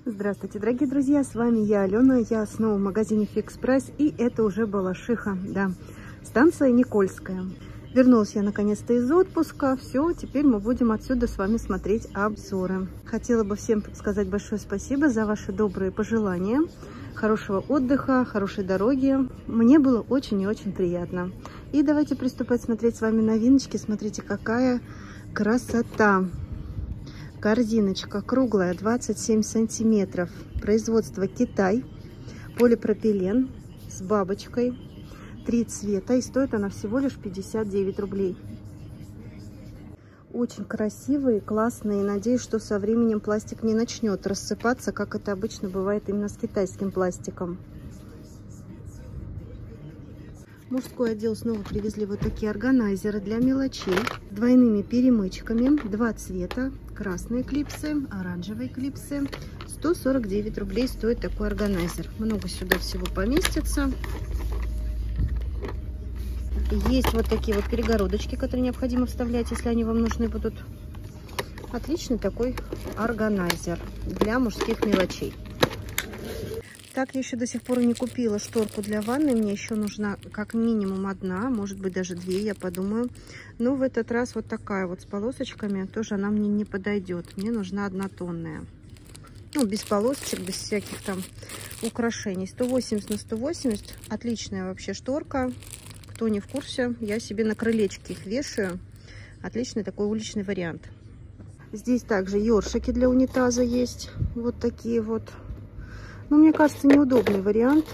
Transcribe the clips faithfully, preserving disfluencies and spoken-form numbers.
Здравствуйте, дорогие друзья, с вами я, Алена, я снова в магазине Fix Price, и это уже Балашиха, да, станция Никольская. Вернулась я наконец-то из отпуска, все, теперь мы будем отсюда с вами смотреть обзоры. Хотела бы всем сказать большое спасибо за ваши добрые пожелания, хорошего отдыха, хорошей дороги, мне было очень и очень приятно. И давайте приступать смотреть с вами новиночки, смотрите, какая красота! Корзиночка круглая, двадцать семь сантиметров, производство Китай, полипропилен с бабочкой, три цвета, и стоит она всего лишь пятьдесят девять рублей. Очень красивые, классные, надеюсь, что со временем пластик не начнет рассыпаться, как это обычно бывает именно с китайским пластиком. Мужской отдел снова привезли вот такие органайзеры для мелочей, двойными перемычками, два цвета, красные клипсы, оранжевые клипсы. сто сорок девять рублей стоит такой органайзер. Много сюда всего поместится. Есть вот такие вот перегородочки, которые необходимо вставлять, если они вам нужны будут. Отличный такой органайзер для мужских мелочей. Так, я еще до сих пор не купила шторку для ванны. Мне еще нужна как минимум одна, может быть даже две, я подумаю. Но в этот раз вот такая вот с полосочками, тоже она мне не подойдет. Мне нужна однотонная. Ну, без полосочек, без всяких там украшений. сто восемьдесят на сто восемьдесят. Отличная вообще шторка. Кто не в курсе, я себе на крылечке их вешаю. Отличный такой уличный вариант. Здесь также ёршики для унитаза есть. Вот такие вот. Ну, мне кажется, неудобный вариант.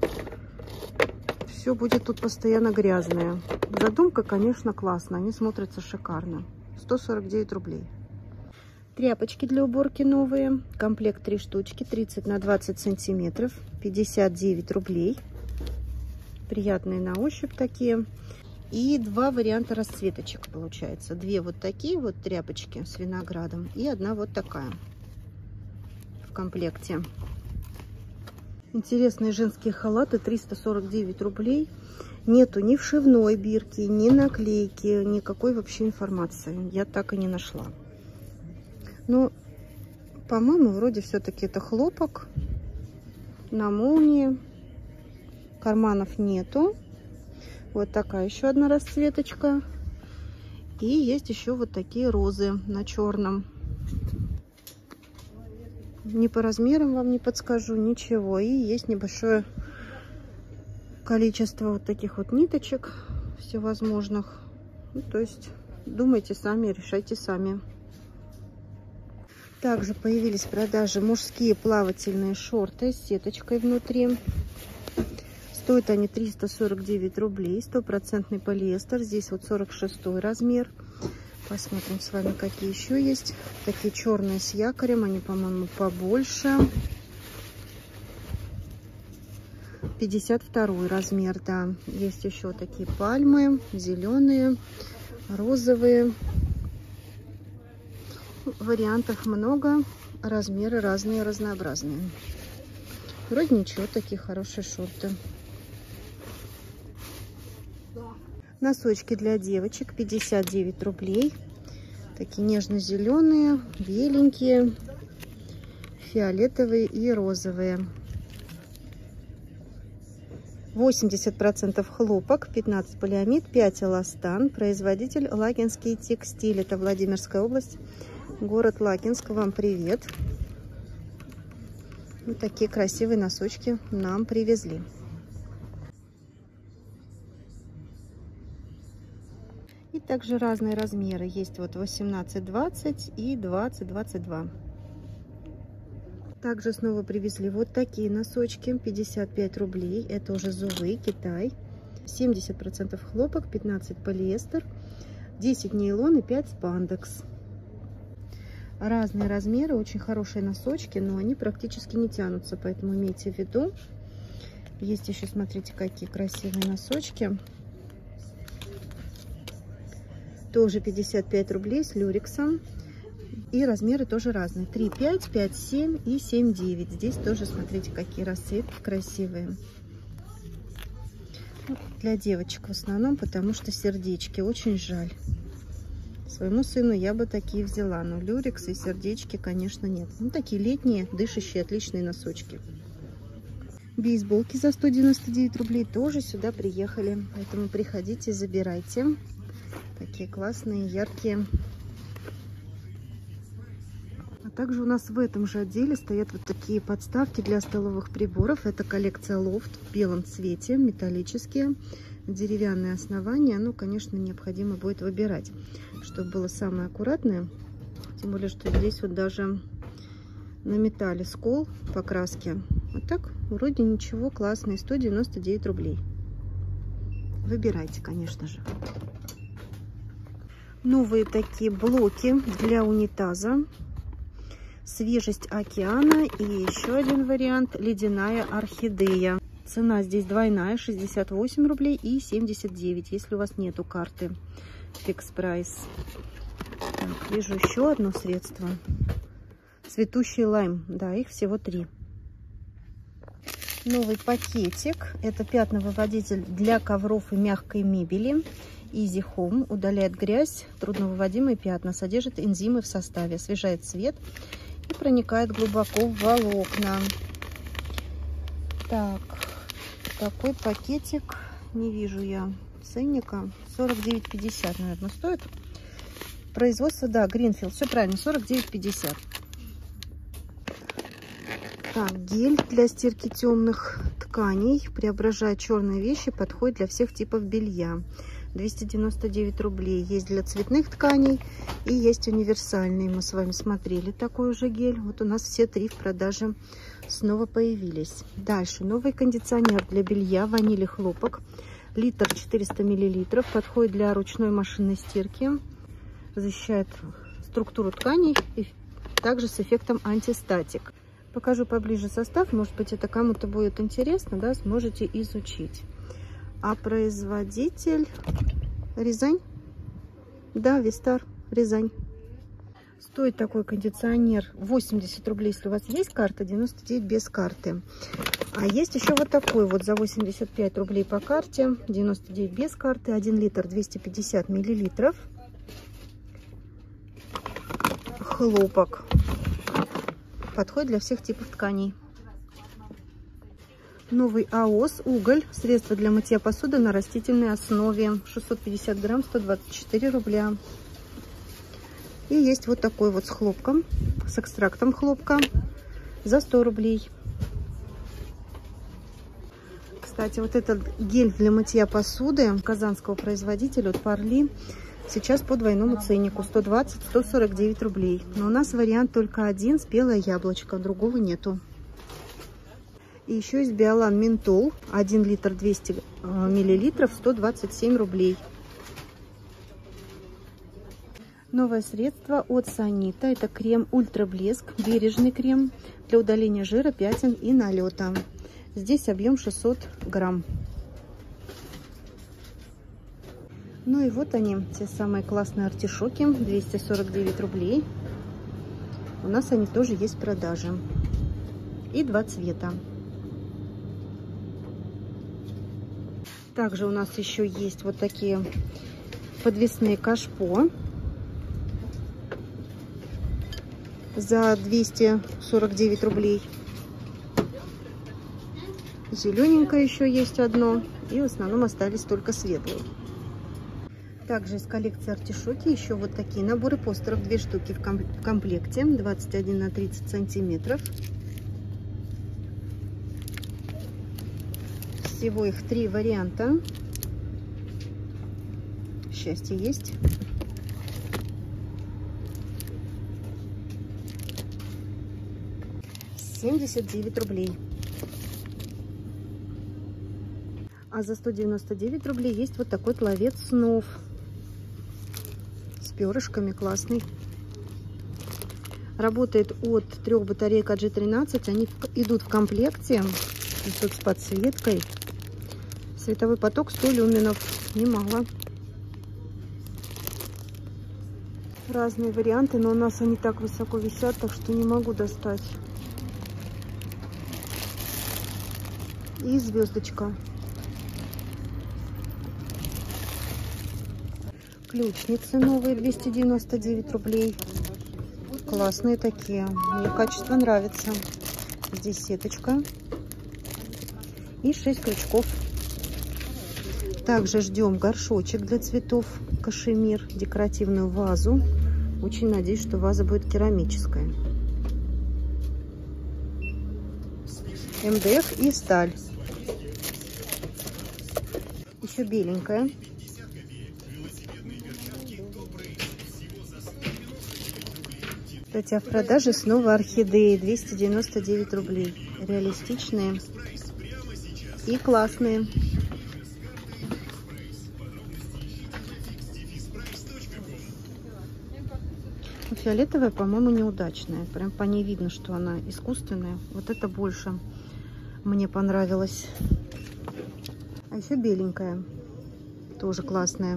Все будет тут постоянно грязное. Задумка, конечно, классная. Они смотрятся шикарно. сто сорок девять рублей. Тряпочки для уборки новые. Комплект три штучки. тридцать на двадцать сантиметров. пятьдесят девять рублей. Приятные на ощупь такие. И два варианта расцветочек получается. Две вот такие вот тряпочки с виноградом. И одна вот такая в комплекте. Интересные женские халаты, триста сорок девять рублей. Нету ни вшивной бирки, ни наклейки, никакой вообще информации. Я так и не нашла. Но, по-моему, вроде все-таки это хлопок на молнии. Карманов нету. Вот такая еще одна расцветочка. И есть еще вот такие розы на черном. Ни по размерам вам не подскажу, ничего. И есть небольшое количество вот таких вот ниточек всевозможных. Ну, то есть думайте сами, решайте сами. Также появились в продаже мужские плавательные шорты с сеточкой внутри. Стоят они триста сорок девять рублей. Стопроцентный полиэстер. Здесь вот сорок шестой размер. Посмотрим с вами, какие еще есть. Такие черные с якорем. Они, по-моему, побольше. пятьдесят второй размер, да. Есть еще такие пальмы. Зеленые, розовые. Вариантов много. Размеры разные, разнообразные. Вроде ничего, такие хорошие шорты. Носочки для девочек, пятьдесят девять рублей. Такие нежно-зеленые, беленькие, фиолетовые и розовые. восемьдесят процентов хлопок, пятнадцать полиамид, пять эластан. Производитель Лакинский текстиль. Это Владимирская область, город Лакинск. Вам привет. Вот такие красивые носочки нам привезли. И также разные размеры. Есть вот восемнадцать двадцать и двадцать двадцать два. Также снова привезли вот такие носочки. пятьдесят пять рублей. Это уже Зувы, Китай. семьдесят процентов хлопок, пятнадцать полиэстер, десять нейлон и пять спандекс. Разные размеры. Очень хорошие носочки, но они практически не тянутся. Поэтому имейте в виду. Есть еще, смотрите, какие красивые носочки. Тоже пятьдесят пять рублей с люрексом. И размеры тоже разные. три пять, пять семь и семь девять. Здесь тоже, смотрите, какие расцветки красивые. Для девочек в основном, потому что сердечки. Очень жаль. Своему сыну я бы такие взяла, но люрекс и сердечки, конечно, нет. Ну, такие летние, дышащие, отличные носочки. Бейсболки за сто девяносто девять рублей тоже сюда приехали. Поэтому приходите, забирайте. Такие классные, яркие. А также у нас в этом же отделе стоят вот такие подставки для столовых приборов. Это коллекция Loft в белом цвете, металлические, деревянное основание. Ну, конечно, необходимо будет выбирать, чтобы было самое аккуратное. Тем более, что здесь вот даже на металле скол покраски. А так, вроде ничего, классный, сто девяносто девять рублей. Выбирайте, конечно же. Новые такие блоки для унитаза. Свежесть океана. И еще один вариант, ледяная орхидея. Цена здесь двойная, шестьдесят восемь рублей и семьдесят девять, если у вас нету карты Fix Price. Так, вижу еще одно средство. Цветущий лайм. Да, их всего три. Новый пакетик. Это пятновыводитель для ковров и мягкой мебели. Easy Home. Удаляет грязь, трудновыводимые пятна. Содержит энзимы в составе. Освежает цвет и проникает глубоко в волокна. Так, такой пакетик. Не вижу я ценника. сорок девять пятьдесят, наверное, стоит. Производство, да, Greenfield. Все правильно, сорок девять пятьдесят. Так, гель для стирки темных тканей. Преображает черные вещи. Подходит для всех типов белья. двести девяносто девять рублей. Есть для цветных тканей и есть универсальный. Мы с вами смотрели такой уже гель. Вот у нас все три в продаже снова появились. Дальше. Новый кондиционер для белья. Ваниль и хлопок. Литр четыреста миллилитров. Подходит для ручной машинной стирки. Защищает структуру тканей. И также с эффектом антистатик. Покажу поближе состав. Может быть, это кому-то будет интересно, да, сможете изучить. А производитель Рязань. Да, Вистар, Рязань. Стоит такой кондиционер восемьдесят рублей, если у вас есть карта, девяносто девять без карты. А есть еще вот такой вот за восемьдесят пять рублей по карте, девяносто девять без карты, один литр двести пятьдесят миллилитров. Хлопок. Подходит для всех типов тканей. Новый АОС уголь. Средство для мытья посуды на растительной основе. шестьсот пятьдесят грамм, сто двадцать четыре рубля. И есть вот такой вот с хлопком, с экстрактом хлопка за сто рублей. Кстати, вот этот гель для мытья посуды казанского производителя от Парли сейчас по двойному ценнику. сто двадцать — сто сорок девять рублей. Но у нас вариант только один, спелое яблочко. Другого нету. И еще есть Биолан Ментол. один литр двести миллилитров, сто двадцать семь рублей. Новое средство от Санита. Это крем Ультра Блеск. Бережный крем для удаления жира, пятен и налета. Здесь объем шестьсот грамм. Ну и вот они, те самые классные артишоки. двести сорок девять рублей. У нас они тоже есть в продаже. И два цвета. Также у нас еще есть вот такие подвесные кашпо. За двести сорок девять рублей. Зелененькое еще есть одно. И в основном остались только светлые. Также из коллекции артишоки еще вот такие наборы постеров. Две штуки в комплекте. двадцать один на тридцать сантиметров. Всего их три варианта. Счастье есть. семьдесят девять рублей. А за сто девяносто девять рублей есть вот такой ловец снов. С перышками, классный. Работает от трех батареек джи тринадцать. Они идут в комплекте. И тут с подсветкой. Световой поток сто люменов. Немало. Разные варианты, но у нас они так высоко висят, так что не могу достать. И звездочка. Ключницы новые, двести девяносто девять рублей. Классные такие. Мне качество нравится. Здесь сеточка. И шесть крючков. Также ждем горшочек для цветов. Кашемир. Декоративную вазу. Очень надеюсь, что ваза будет керамическая. эм дэ эф и сталь. Еще беленькая. Кстати, а в продаже снова орхидеи. двести девяносто девять рублей. Реалистичные и классные. Фиолетовая, по-моему, неудачная. Прям по ней видно, что она искусственная. Вот это больше мне понравилось. А еще беленькая. Тоже классная.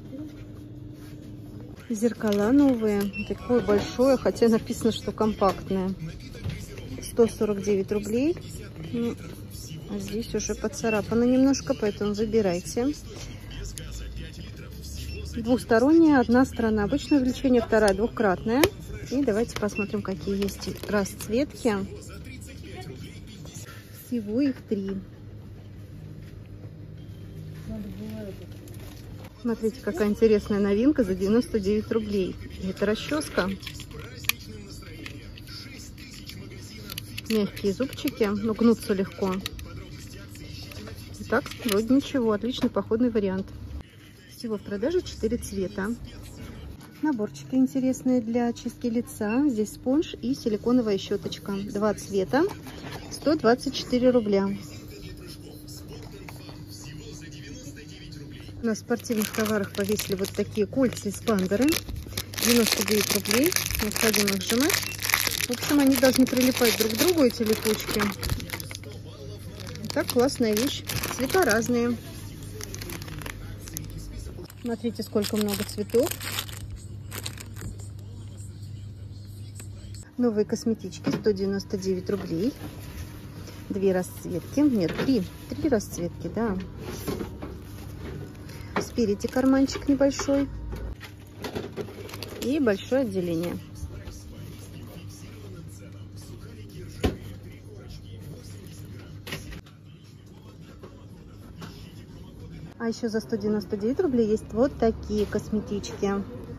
Зеркала новые. Такое большое, хотя написано, что компактное. сто сорок девять рублей. Ну, а здесь уже поцарапано немножко, поэтому выбирайте. Двухсторонняя, одна сторона обычное увеличение, вторая двухкратная. И давайте посмотрим, какие есть расцветки. Всего их три. Смотрите, какая интересная новинка за девяносто девять рублей. Это расческа. Мягкие зубчики, но гнутся легко. Так, вроде ничего, отличный походный вариант. Всего в продаже четыре цвета. Наборчики интересные для очистки лица. Здесь спонж и силиконовая щеточка. Два цвета. сто двадцать четыре рубля. На спортивных товарах повесили вот такие кольца из пандеры. девяносто девять рублей. Необходимо их сжимать. В общем, они должны прилипать друг к другу, эти липучки. Так, классная вещь. Цвета разные. Смотрите, сколько много цветов. Новые косметички. сто девяносто девять рублей. Две расцветки. Нет, три. Три расцветки, да. Спереди карманчик небольшой. И большое отделение. А еще за сто девяносто девять рублей есть вот такие косметички.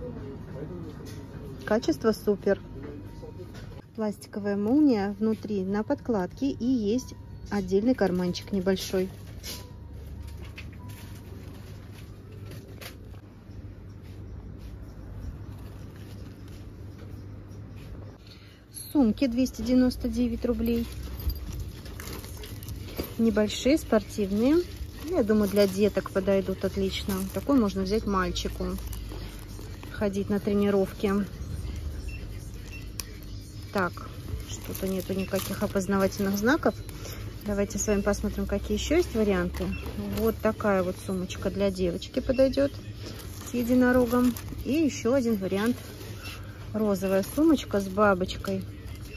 Качество супер. Пластиковая молния внутри на подкладке и есть отдельный карманчик небольшой. Сумки двести девяносто девять рублей. Небольшие, спортивные. Я думаю, для деток подойдут отлично. Такой можно взять мальчику. Ходить на тренировки. Так, что-то нету никаких опознавательных знаков. Давайте с вами посмотрим, какие еще есть варианты. Вот такая вот сумочка для девочки подойдет с единорогом. И еще один вариант. Розовая сумочка с бабочкой.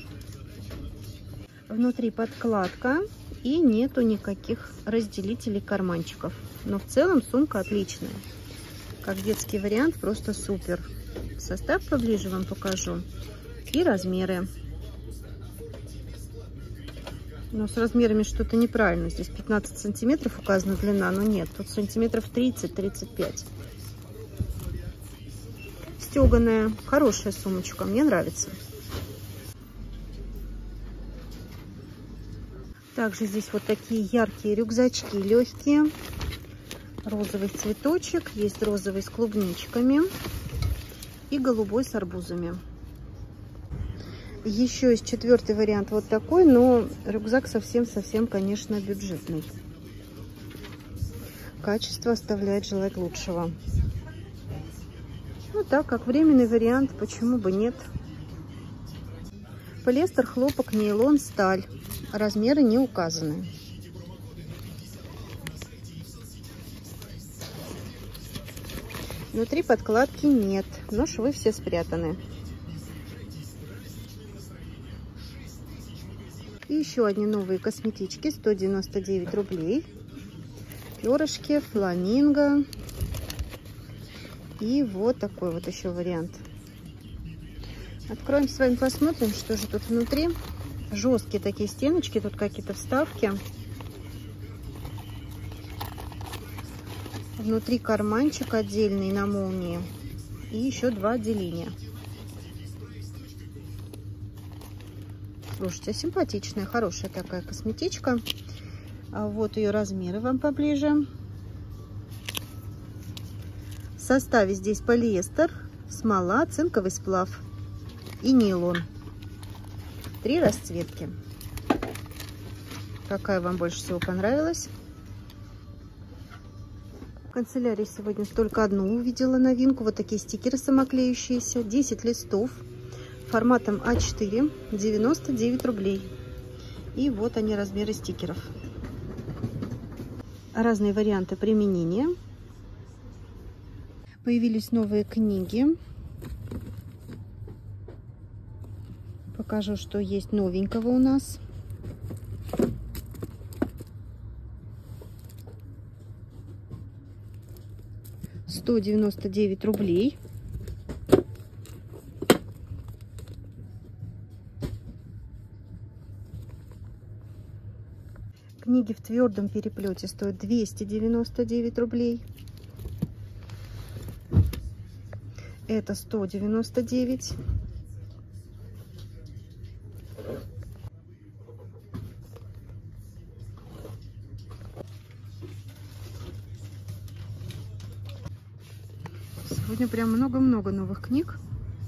Внутри подкладка. И нету никаких разделителей карманчиков. Но в целом сумка отличная. Как детский вариант, просто супер. Состав поближе вам покажу. И размеры. Но с размерами что-то неправильно. Здесь пятнадцать сантиметров указана длина, но нет. Тут сантиметров тридцать-тридцать пять. Стеганая. Хорошая сумочка. Мне нравится. Также здесь вот такие яркие рюкзачки, легкие. Розовый цветочек. Есть розовый с клубничками. И голубой с арбузами. Еще есть четвертый вариант вот такой, но рюкзак совсем-совсем, конечно, бюджетный. Качество оставляет желать лучшего. Ну так, как временный вариант, почему бы нет. Полиэстер, хлопок, нейлон, сталь. Размеры не указаны. Внутри подкладки нет, но швы все спрятаны. И еще одни новые косметички, сто девяносто девять рублей. Перышки, фламинго. И вот такой вот еще вариант. Откроем с вами, посмотрим, что же тут внутри. Жесткие такие стеночки, тут какие-то вставки. Внутри карманчик отдельный на молнии. И еще два отделения. Слушайте, симпатичная, хорошая такая косметичка. А вот ее размеры вам поближе. В составе здесь полиэстер, смола, цинковый сплав и нейлон. Три расцветки. Какая вам больше всего понравилась? В канцелярии сегодня только одну увидела новинку. Вот такие стикеры самоклеющиеся. десять листов. Форматом а четыре. девяносто девять рублей. И вот они, размеры стикеров. Разные варианты применения. Появились новые книги. Покажу, что есть новенького у нас. сто девяносто девять рублей. Книги в твердом переплете стоят двести девяносто девять рублей. Это сто девяносто девять. Сегодня прям много-много новых книг.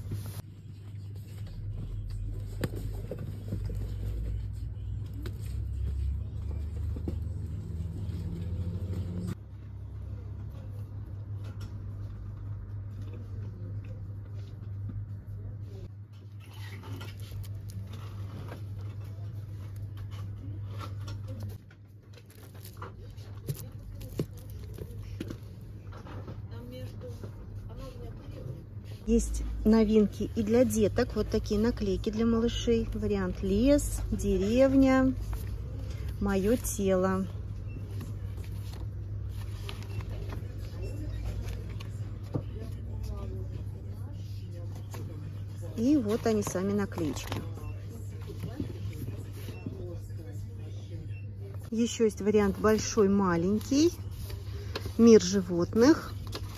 Есть новинки и для деток. Вот такие наклейки для малышей. Вариант лес, деревня, мое тело. И вот они сами наклеечки. Еще есть вариант большой, маленький. Мир животных.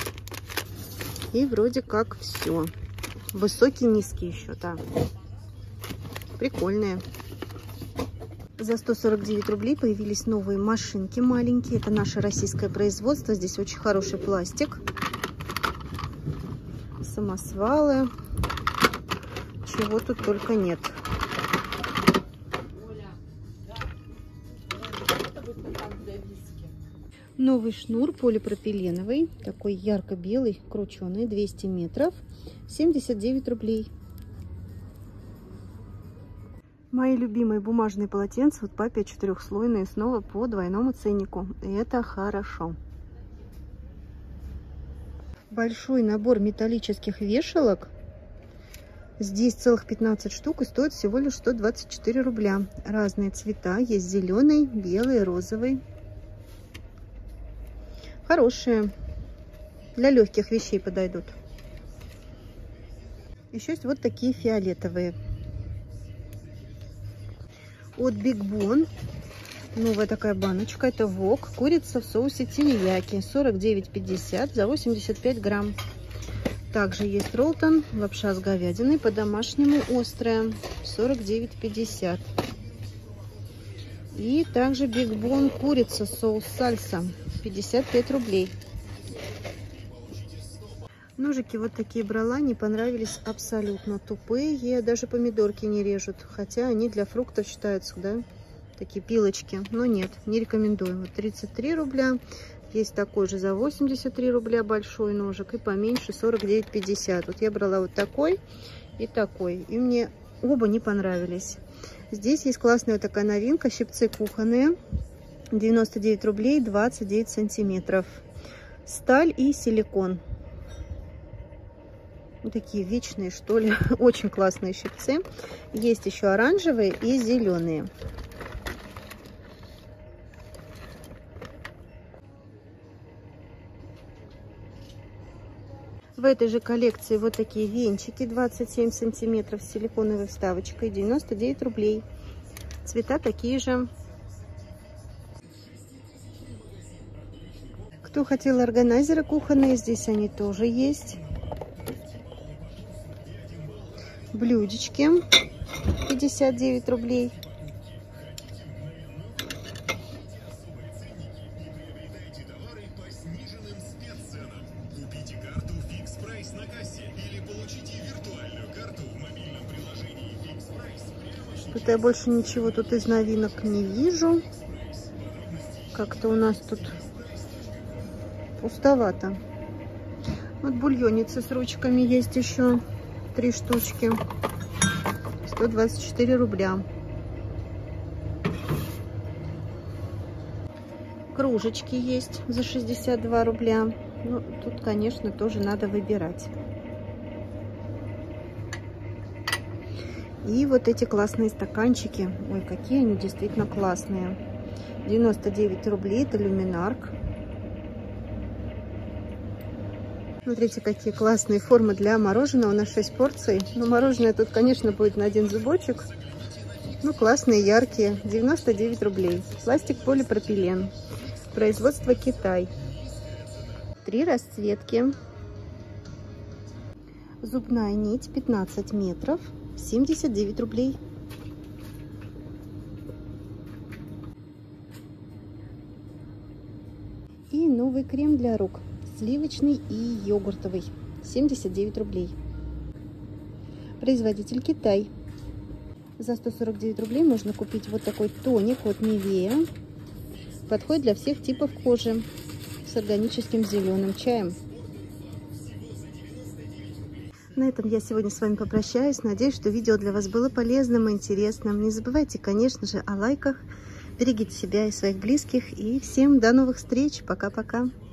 И вроде как все. Высокий, низкий еще, да. Прикольные. За сто сорок девять рублей появились новые машинки маленькие. Это наше российское производство. Здесь очень хороший пластик. Самосвалы. Чего тут только нет. Новый шнур полипропиленовый, такой ярко-белый, крученый, двести метров, семьдесят девять рублей. Мои любимые бумажные полотенца, вот папе четырехслойные, снова по двойному ценнику. И это хорошо. Большой набор металлических вешалок. Здесь целых пятнадцать штук и стоит всего лишь сто двадцать четыре рубля. Разные цвета, есть зеленый, белый, розовый. Хорошие, для легких вещей подойдут. Еще есть вот такие фиолетовые. От Big Bon. Новая такая баночка. Это вок. Курица в соусе терияки. сорок девять пятьдесят за восемьдесят пять грамм. Также есть роллтон. Лапша с говядиной. По-домашнему острая. сорок девять пятьдесят. И также Big Bon курица соус сальса. пятьдесят пять рублей. Ножики вот такие брала, не понравились, абсолютно тупые, даже помидорки не режут, хотя они для фруктов считаются, да, такие пилочки, но нет, не рекомендую. Вот тридцать три рубля, есть такой же за восемьдесят три рубля большой ножик и поменьше сорок девять пятьдесят. Вот я брала вот такой и такой, и мне оба не понравились. Здесь есть классная вот такая новинка, щипцы кухонные. девяносто девять рублей, двадцать девять сантиметров. Сталь и силикон. Вот такие вечные, что ли. Очень классные щипцы. Есть еще оранжевые и зеленые. В этой же коллекции вот такие венчики двадцать семь сантиметров с силиконовой вставочкой, девяносто девять рублей. Цвета такие же. Кто хотел органайзеры кухонные, здесь они тоже есть. Блюдечки пятьдесят девять рублей. Тут я больше ничего тут из новинок не вижу. Как-то у нас тут пустовато. Вот бульонницы с ручками есть еще. Три штучки. сто двадцать четыре рубля. Кружечки есть за шестьдесят два рубля. Ну, тут, конечно, тоже надо выбирать. И вот эти классные стаканчики. Ой, какие они действительно классные. девяносто девять рублей. Это люминарк. Смотрите, какие классные формы для мороженого. На шесть порций. Но мороженое тут, конечно, будет на один зубочек. Ну, классные, яркие. девяносто девять рублей. Пластик, полипропилен. Производство Китай. Три расцветки. Зубная нить пятнадцать метров. семьдесят девять рублей. И новый крем для рук. Сливочный и йогуртовый. семьдесят девять рублей. Производитель Китай. За сто сорок девять рублей можно купить вот такой тоник от Nivea. Подходит для всех типов кожи. С органическим зеленым чаем. На этом я сегодня с вами попрощаюсь. Надеюсь, что видео для вас было полезным и интересным. Не забывайте, конечно же, о лайках. Берегите себя и своих близких. И всем до новых встреч. Пока-пока.